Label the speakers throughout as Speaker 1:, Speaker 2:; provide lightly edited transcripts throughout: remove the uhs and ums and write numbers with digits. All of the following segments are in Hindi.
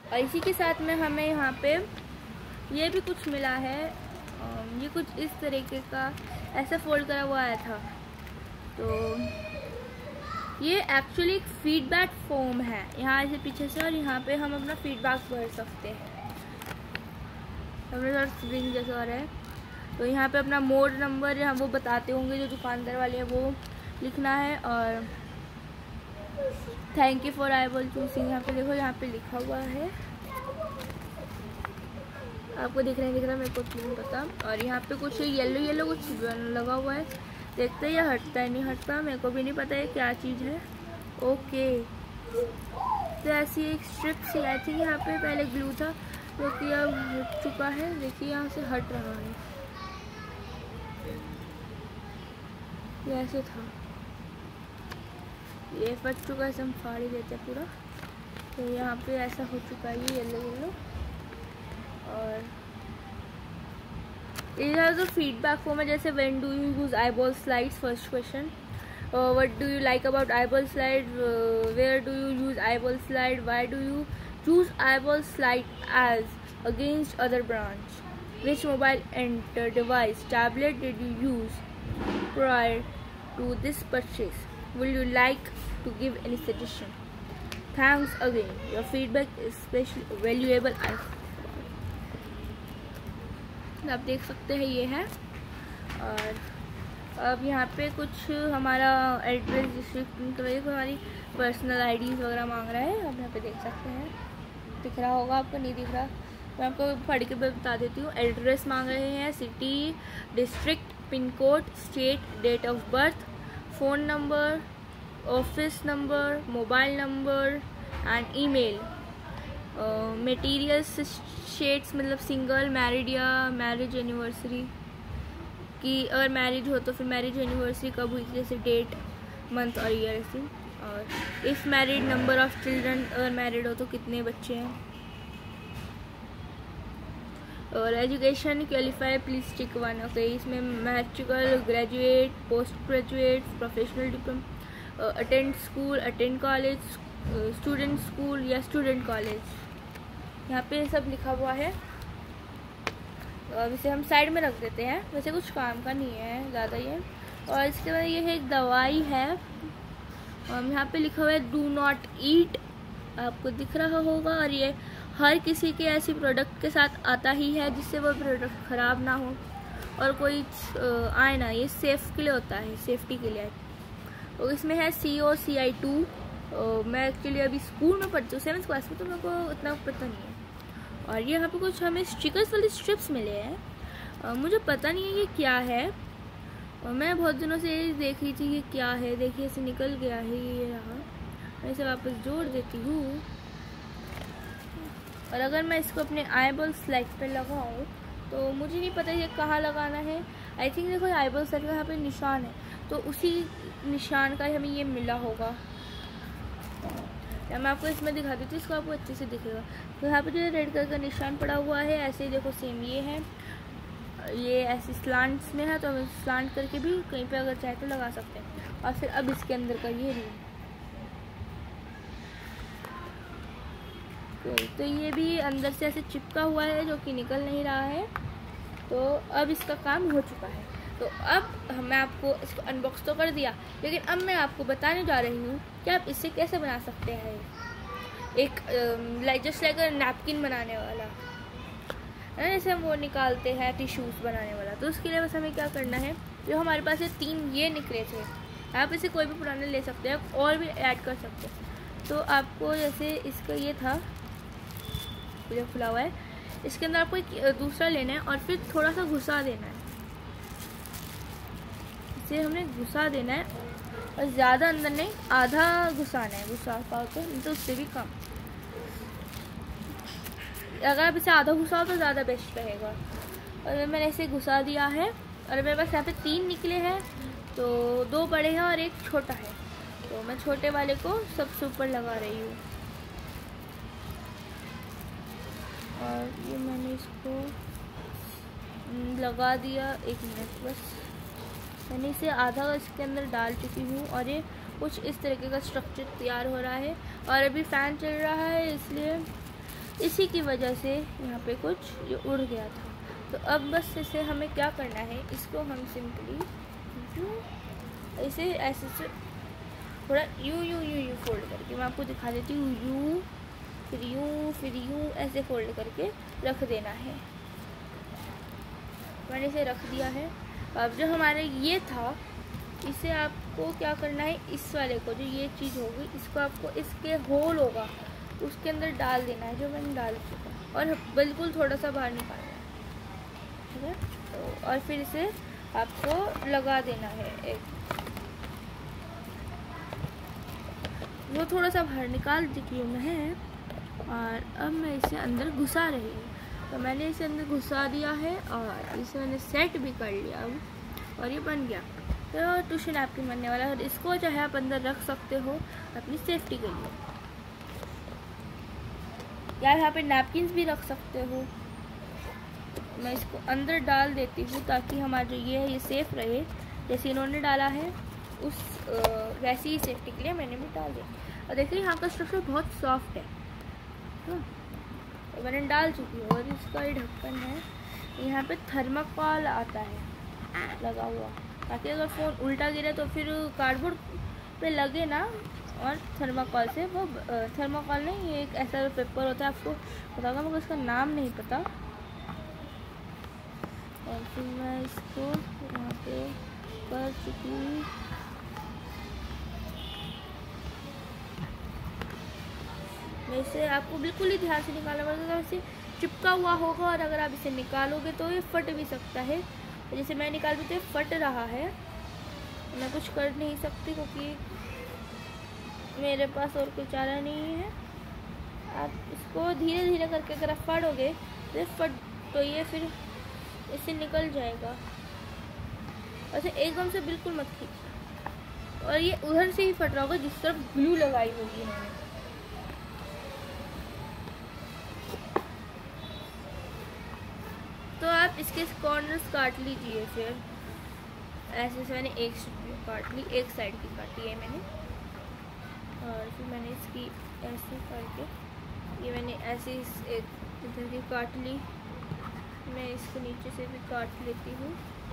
Speaker 1: और इसी के साथ में हमें यहाँ पे ये भी कुछ मिला है। ये कुछ इस तरीके का ऐसा फोल्ड करा हुआ आया था। तो ये एक्चुअली एक फीडबैक फॉर्म है, यहाँ से पीछे से, और यहाँ पे हम अपना फीडबैक भर सकते हैं। हमारे साथ स्प्रिंग जैसा आ रहा है। तो यहाँ पे अपना मोड नंबर यहाँ वो बताते होंगे जो दुकानदार वाले हैं, वो लिखना है। और thank you for iBall choosing, यहाँ पे देखो, यहाँ पे लिखा हुआ है। आपको दिख रहा है मेरे को नहीं पता। और यहाँ पे कुछ येलो येलो कुछ लगा हुआ है, देखते हैं ये हटता है नहीं हटता, मेरे को भी नहीं पता है क्या चीज़ है। ओके, तो ऐसी एक स्ट्रिप सी आई थी, यहाँ पे पहले ग्लू था जो कि अब हट चुका है। देखिए यहाँ से हट रहा है, ये ऐसे था, ये फट चुका है, हम फाड़ ही देते हैं पूरा। तो यहाँ पे ऐसा हो चुका है ये येलो येलो। और इधर तो फीडबैक फॉर्म है, जैसे when do you use iBall slides, first question, what do you like about iBall slide, where do you use iBall slide, why do you choose iBall slide as against other branch, which mobile enter device tablet did you use prior to this purchase, will you like to give any suggestion, thanks again, your feedback is especially valuable। आप देख सकते हैं ये है। और अब यहाँ पे कुछ हमारा एड्रेस डिस्ट्रिक्ट हमारी पर्सनल आईडीज़ वगैरह मांग रहा है, आप यहाँ पे देख सकते हैं, दिख रहा होगा आपको, नहीं दिख रहा मैं आपको पढ़ के बता देती हूँ। एड्रेस मांग रहे हैं, city, district, pin code, state, date of birth, phone number, office number, mobile number and email. Marital status मतलब सिंगल, मैरिड या मैरिज एनिवर्सरी की, अगर मैरिज हो तो फिर मैरिज एनिवर्सरी कब हुई थी, जैसे डेट, मंथ और ईयर ऐसी। और if married, number of children, अगर मैरिड हो तो कितने बच्चे हैं। और education qualify please tick one. Okay, इसमें matriculate, graduate, post graduate, professional diploma, attend school, attend college, student school या स्टूडेंट कॉलेज, यहाँ पे सब लिखा हुआ है। अब इसे हम साइड में रख देते हैं, वैसे कुछ काम का नहीं है ज़्यादा ये। और इसके बाद ये है एक दवाई है, यहाँ पे लिखा हुआ है डू नॉट ईट, आपको दिख रहा होगा। और ये हर किसी के ऐसी प्रोडक्ट के साथ आता ही है जिससे वो प्रोडक्ट ख़राब ना हो और कोई आए ना, ये सेफ के लिए होता है, सेफ्टी के लिए। तो इसमें है COCI2। मैं एक्चुअली अभी स्कूल में पढ़ती हूँ 7th क्लास में, तो मेरे को इतना पता नहीं है। और ये यहाँ पे कुछ हमें स्टिकर्स वाले स्ट्रिप्स मिले हैं, मुझे पता नहीं है ये क्या है, और मैं बहुत दिनों से ये देख रही थी ये क्या है। देखिए इसे निकल गया है, ये रहा, मैं इसे वापस जोड़ देती हूँ। और अगर मैं इसको अपने आईबॉल स्लाइड पे लगाऊँ तो मुझे नहीं पता ये कहाँ लगाना है। आई थिंक देखो आईबॉल स्लाइड का यहाँ पे निशान है, तो उसी निशान का हमें ये मिला होगा। या मैं आपको इसमें दिखा देती हूँ, इसको आपको अच्छे से दिखेगा। तो यहाँ पे जो रेड कलर का निशान पड़ा हुआ है, ऐसे ही देखो सेम ये है, ये ऐसे स्लांट्स में है, तो हम स्लांट करके भी कहीं पे अगर चाहे तो लगा सकते हैं। और फिर अब इसके अंदर का ये रूम, तो ये भी अंदर से ऐसे चिपका हुआ है जो कि निकल नहीं रहा है। तो अब इसका काम हो चुका है। तो अब मैं आपको इसको अनबॉक्स तो कर दिया, लेकिन अब मैं आपको बताने जा रही हूँ कि आप इससे कैसे बना सकते हैं एक जस्ट लाइक नैपकिन बनाने वाला है, जैसे हम वो निकालते हैं टिश्यूज़ बनाने वाला। तो उसके लिए बस हमें क्या करना है, जो हमारे पास ये 3 ये निकले थे, आप इसे कोई भी पुराने ले सकते हैं और भी ऐड कर सकते हैं। तो आपको जैसे इसका ये था जो खुला हुआ है, इसके अंदर आपको एक दूसरा लेना है और फिर थोड़ा सा घुसा देना है, इसे हमने घुसा देना है और ज़्यादा अंदर नहीं, आधा घुसाना है, घुसा पाओ तो, नहीं तो उससे भी कम। अगर आप इसे आधा घुसाओ तो ज़्यादा बेस्ट रहेगा। और मैंने इसे घुसा दिया है और मेरे पास यहाँ पे 3 निकले हैं, तो 2 बड़े हैं और 1 छोटा है। तो मैं छोटे वाले को सबसे ऊपर लगा रही हूँ और ये मैंने इसको लगा दिया। 1 मिनट बस, मैंने इसे आधा इसके अंदर डाल चुकी हूँ और ये कुछ इस तरीके का स्ट्रक्चर तैयार हो रहा है। और अभी फ़ैन चल रहा है, इसलिए
Speaker 2: इसी की वजह से यहाँ पे कुछ ये उड़ गया था। तो अब बस इसे हमें क्या करना है, इसको हम सिंपली इसे ऐसे से थोड़ा यू फोल्ड करके, मैं आपको दिखा देती हूँ, यू फिर यू ऐसे फोल्ड करके रख देना है। मैंने इसे रख दिया है। अब जो हमारे ये था, इसे आपको क्या करना है, इस वाले को जो ये चीज़ होगी, इसको आपको इसके होल होगा उसके अंदर डाल देना है, जो मैंने डाल चुका, और बिल्कुल थोड़ा सा बाहर निकालना है, ठीक है। तो और फिर इसे आपको लगा देना है एक, वो थोड़ा सा बाहर निकाल चुकी हूँ मैं, और अब मैं इसे अंदर घुसा रही हूँ। तो मैंने इसे अंदर घुसा दिया है और इसे मैंने सेट भी कर लिया अब, और ये बन गया। तो ट्यूशन नैपकिन बनने वाला है, और इसको चाहे आप अंदर रख सकते हो अपनी सेफ्टी के लिए, या यहाँ पे नैपकिन्स भी रख सकते हो। मैं इसको अंदर डाल देती हूँ ताकि हमारा जो ये है ये सेफ़ रहे, जैसे इन्होंने डाला है उस वैसी ही सेफ्टी के लिए मैंने भी डाल दिया। और देखिए यहाँ का स्ट्रक्चर बहुत सॉफ्ट है, तो मैंने डाल चुकी हूँ। और इसका ये ढक्कन है, यहाँ पे थर्माकोल आता है लगा हुआ, ताकि अगर फ़ोन उल्टा गिरे तो फिर कार्डबोर्ड पे लगे ना, और थर्माकोल से वो थर्माकोल नहीं, ये एक ऐसा पेपर होता है, आपको बताऊँगा, मुझे उसका नाम नहीं पता। और फिर मैं इसको यहाँ पे कर चुकी हूँ। वैसे आपको बिल्कुल ही ध्यान से निकालना पड़ेगा, वैसे चिपका हुआ होगा, और अगर आप इसे निकालोगे तो ये फट भी सकता है। जैसे मैं निकाल भी तो ये फट रहा है, मैं कुछ कर नहीं सकती क्योंकि मेरे पास और कोई चारा नहीं है। आप इसको धीरे धीरे करके अगर आप फाड़ोगे तो ये फिर इससे निकल जाएगा। वैसे एकदम से बिल्कुल मत खींच, और ये उधर से ही फट रहा होगा जिस तरफ ग्लू लगाई होगी मैंने। तो आप इसके कॉर्नर्स काट लीजिए, फिर ऐसे से मैंने एक काट ली, एक साइड की काटी है मैंने, और फिर मैंने इसकी ऐसे करके ये मैंने ऐसे एक इधर की काट ली। मैं इसको नीचे से भी काट लेती हूँ,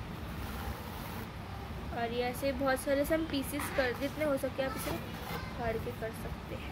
Speaker 2: और ये ऐसे बहुत सारे सम पीसेस कर, जितने हो सके आप इसे फाड़ के कर सकते हैं।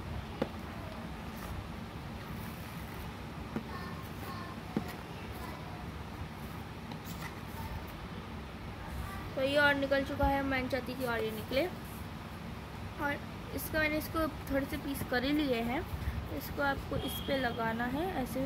Speaker 2: तो ये और निकल चुका है, मैं चाहती थी और ये निकले, और इसका मैंने इसको थोड़े से पीस कर ही लिए हैं। इसको आपको इस पे लगाना है ऐसे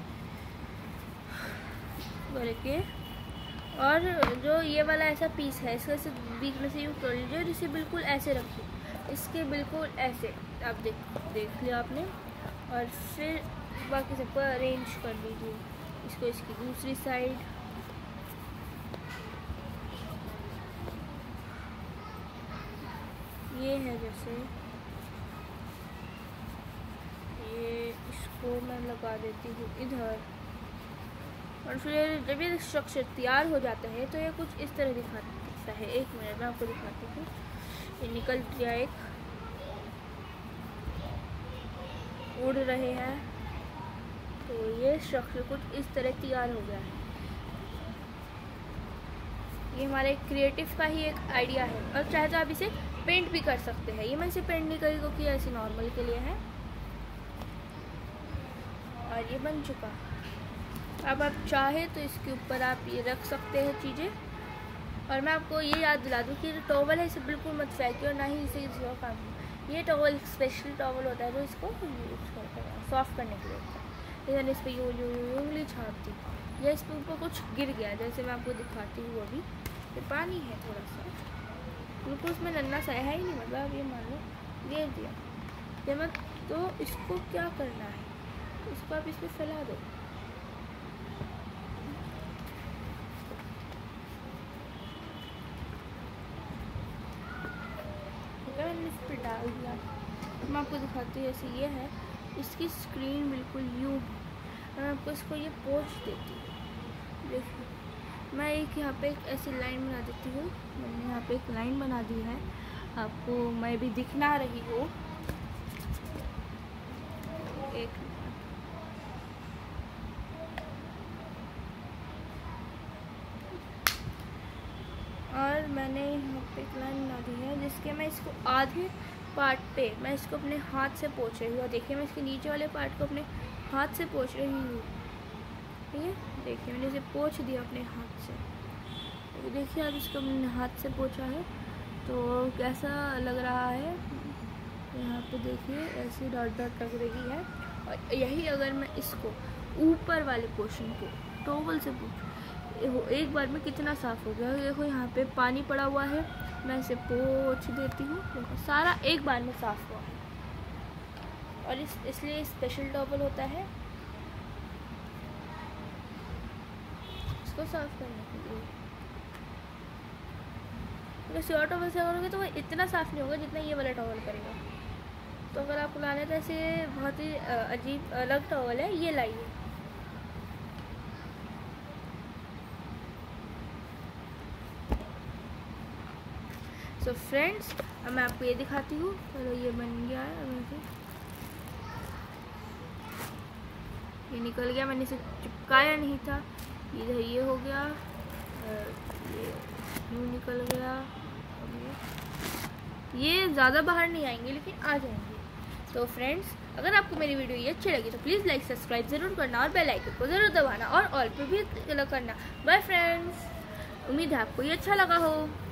Speaker 2: करके, और जो ये वाला ऐसा पीस है इसको ऐसे बीच में से यूँ तोड़ लीजिए, और इसे बिल्कुल ऐसे रखिए, इसके बिल्कुल ऐसे आप देख लिया आपने। और फिर बाकी सबको अरेंज कर लीजिए, इसको इसकी दूसरी साइड, ये है जैसे ये, इसको मैं लगा देती हूँ इधर। और फिर जब ये स्ट्रक्चर तैयार हो जाता है तो ये कुछ इस तरह दिखता है। एक मिनट में आपको दिखाती हूँ, ये निकल गया, एक उड़ रहे हैं, तो ये स्ट्रक्चर कुछ इस तरह तैयार हो गया है। ये हमारे क्रिएटिव का ही एक आइडिया है, और चाहे तो आप इसे पेंट भी कर सकते हैं। ये मैं इसे पेंट नहीं करी क्योंकि ऐसे नॉर्मल के लिए है, और ये बन चुका। अब आप चाहे तो इसके ऊपर आप ये रख सकते हैं चीज़ें। और मैं आपको ये याद दिला दूँ कि टॉवल है, इसे बिल्कुल मत फेंकिए, और ना ही इसे किसी और काम। ये टॉवल स्पेशल टॉवल होता है जो इसको यूज करता है सॉफ्ट करने के लिए होता है। मैंने इस पर यूँ उंगली छाप दी, या इस पर ऊपर कुछ गिर गया, जैसे मैं आपको दिखाती हूँ। अभी ये पानी है थोड़ा सा, बिल्कुल उसमें नन्ना सा है ही नहीं, मतलब ये मान लो गिर दिया जब मैं, तो इसको क्या करना है, इसको आप इस पर फैला दो। मैंने इस पर डाल दिया। मैं आपको दिखाती हूँ, ऐसे ये है, इसकी स्क्रीन बिल्कुल यूँ, मैं आपको इसको ये पोंछ देती हूँ। देखिए मैं एक यहाँ पे एक ऐसी लाइन बना देती हूँ, मैंने यहाँ पे एक लाइन बना दी है, आपको मैं भी दिखना रही हूँ। एक मैंने यहाँ पे एक लाइन बना दी है जिसके मैं इसको आधे पार्ट पे मैं इसको अपने हाथ से पोंछ रही हूँ। और देखिए मैं इसके नीचे वाले पार्ट को अपने हाथ से पोंछ रही हूँ। ठीक है, देखिए मैंने इसे पोंछ दिया अपने हाथ से। तो देखिए अब इसको मैंने हाथ से पोंछा है तो कैसा लग रहा है। यहाँ पे देखिए ऐसे डॉट डॉट लग रही है। और यही अगर मैं इसको ऊपर वाले पोर्शन को टॉवल से पोंछूं, एक बार में कितना साफ़ हो गया। देखो यहाँ पे पानी पड़ा हुआ है, मैं इसे पोंछ देती हूँ। देखो सारा एक बार में साफ़ हुआ है। और इसलिए स्पेशल टॉवल होता है इसको साफ़ करने के लिए। अगर श्योर टॉवल से करोगे तो वो इतना साफ़ नहीं होगा जितना ये वाला टॉवल करेगा। तो अगर आपको लाना है तो ऐसे बहुत ही अजीब अलग टॉवल है, ये लाइए। सो फ्रेंड्स अब मैं आपको ये दिखाती हूँ। चलो ये बन गया है। अब ये निकल गया, मैंने इसे चिपकाया नहीं था। इधर ये हो गया, ये यूँ निकल गया। अब ये ज़्यादा बाहर नहीं आएंगे लेकिन आ जाएंगे। तो फ्रेंड्स अगर आपको मेरी वीडियो ये अच्छी लगी तो प्लीज़ लाइक सब्सक्राइब ज़रूर करना और बेल आइकन को ज़रूर दबाना और ऑल पे भी क्लिक करना। बाय फ्रेंड्स, उम्मीद है आपको ये अच्छा लगा हो।